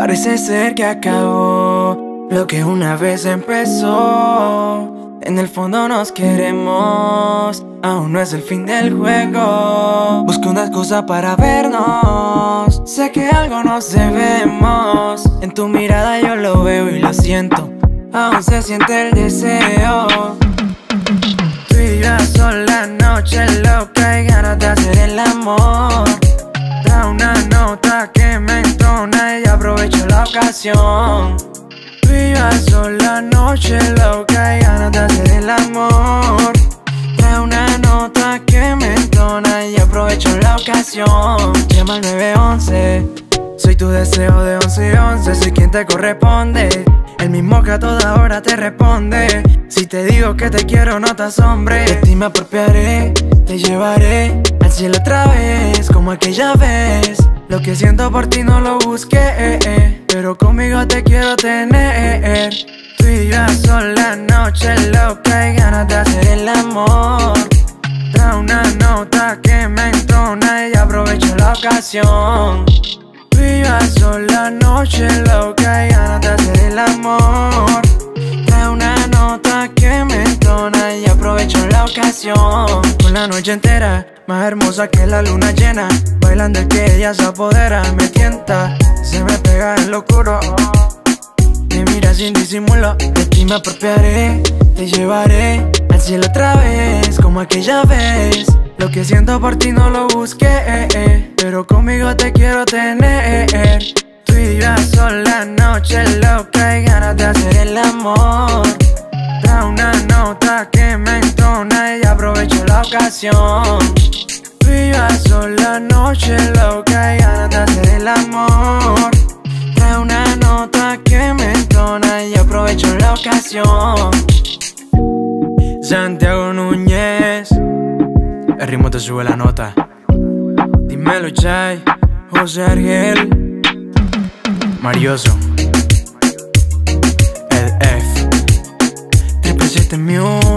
Parece ser que acabó lo que una vez empezó. En el fondo nos queremos, aún no es el fin del juego. Busco una excusa para vernos, sé que algo nos debemos. En tu mirada yo lo veo y lo siento, aún se siente el deseo. Tú y yo a sola noche loca y ganas de hacer el amor. Da una nota que me entona y aprovecho la ocasión. Tú y yo a sola noche loca y ganas de hacer el amor. Da una nota que me entona y aprovecho la ocasión. Llama al 911, soy tu deseo de 11 y 11. Soy quien te corresponde, el mismo que a toda hora te responde. Si te digo que te quiero no te asombres. De ti me apropiaré, te llevaré al cielo otra vez, como aquella vez. Lo que siento por ti no lo busqué, pero conmigo te quiero tener. Tú y yo a sola noche loca y ganas de hacer el amor. Da una nota que me entona y aprovecho la ocasión. Tú y yo a sola noche loca y ganas de hacer el amor. Da una nota que me entona y aprovecho la ocasión. Con la noche entera, más hermosa que la luna llena, bailando el que ella se apodera. Me tienta, se me pega en lo oscuro, me mira sin disimulo. De ti me apropiaré, te llevaré al cielo otra vez, como aquella vez. Lo que siento por ti no lo busqué, pero conmigo te quiero tener. Tú y yo a sola noche loca y ganas de hacer el amor. Da una nota que me entona y aprovecho la ocasión. Tú y yo a sola noche loca y ganas de hacer el amor. Da una nota que me entona y aprovecho la ocasión. Santiago Nuñez, el ritmo te sube la nota. Dímelo, Chay, José Argel, Marioso, el F, 777 Music.